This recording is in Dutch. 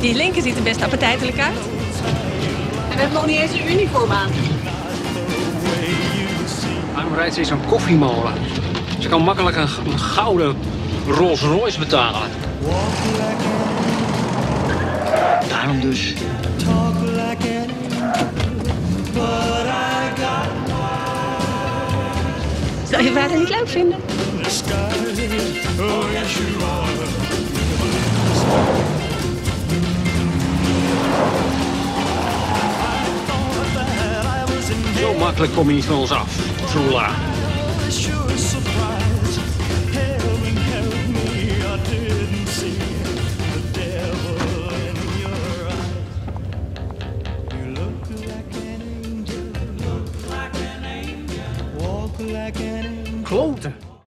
Die linker ziet er best appetijtelijk uit. En we hebben nog niet eens een uniform aan. Waarom rijdt ze in zo'n koffiemolen? Ze kan makkelijk een gouden Rolls Royce betalen. Daarom dus. Zou je vader niet leuk vinden? Zo makkelijk kom je niet van ons af, Troela. Kloten.